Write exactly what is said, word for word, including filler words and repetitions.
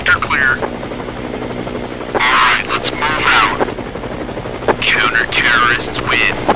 Sector clear. Alright, let's move out. Counter-terrorists win.